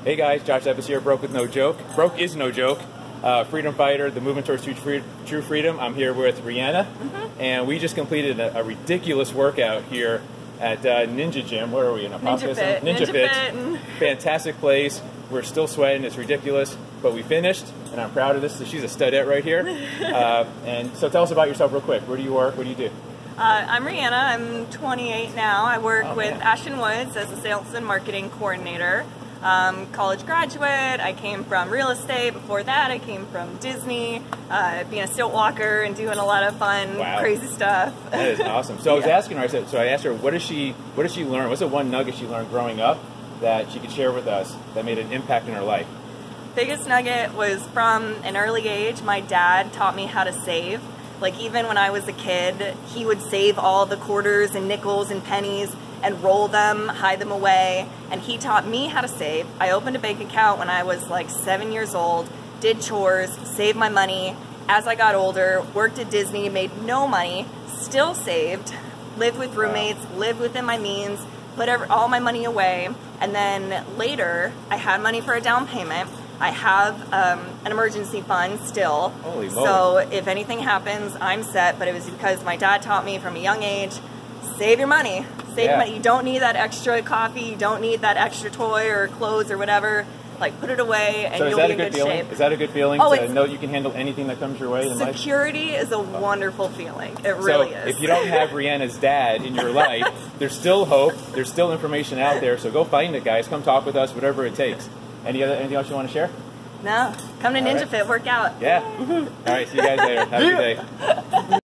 Hey guys, Josh Ebbs here, Broke with No Joke. Broke is no joke. Freedom fighter, the movement towards true freedom. I'm here with Rihanna, and we just completed a ridiculous workout here at Ninja Gym. Where are we in Ninja Fit. Ninja Fit. Fantastic place. We're still sweating. It's ridiculous, but we finished, and I'm proud of this. So she's a studette right here. And so tell us about yourself real quick. Where do you work? What do you do? I'm Rihanna. I'm 28 now. I work with Ashton Woods as a sales and marketing coordinator. College graduate. I came from real estate. Before that, I came from Disney, being a stilt walker and doing a lot of fun, crazy stuff. That is awesome. So I was asking her. I asked her, what did she learn? What's the one nugget she learned growing up that she could share with us that made an impact in her life? Biggest nugget was from an early age. My dad taught me how to save. Like, even when I was a kid, he would save all the quarters and nickels and pennies and roll them, hide them away, and he taught me how to save. I opened a bank account when I was like 7 years old, did chores, saved my money. As I got older, worked at Disney, made no money, still saved, lived with roommates, lived within my means, put all my money away, and then later, I had money for a down payment. I have an emergency fund still. Holy moly. So if anything happens, I'm set, but it was because my dad taught me from a young age, save your money. Save your money. You don't need that extra coffee, you don't need that extra toy or clothes or whatever. Like, put it away and you'll be in good shape. Is that a good feeling to know you can handle anything that comes your way in life? Security is a wonderful feeling. It really is. If you don't have Rihanna's dad in your life, there's still hope. There's still information out there. So go find it, guys. Come talk with us, whatever it takes. Anything else you want to share? No. Come to Ninja Fit, work out. Yeah. All right. See you guys later. Have a good day.